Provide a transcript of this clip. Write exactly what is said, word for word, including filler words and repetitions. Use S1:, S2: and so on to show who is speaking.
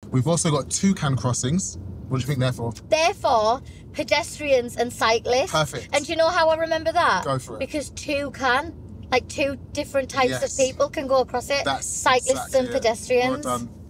S1: We've also got Tou-can crossings. What do you think they're for?
S2: Therefore, pedestrians and cyclists.
S1: Perfect.
S2: And do you know how I remember that?
S1: Go for it.
S2: Because two can, like two different types
S1: Yes.
S2: of people can go across it.
S1: That's
S2: cyclists
S1: exactly
S2: and
S1: it.
S2: pedestrians.
S1: Well done.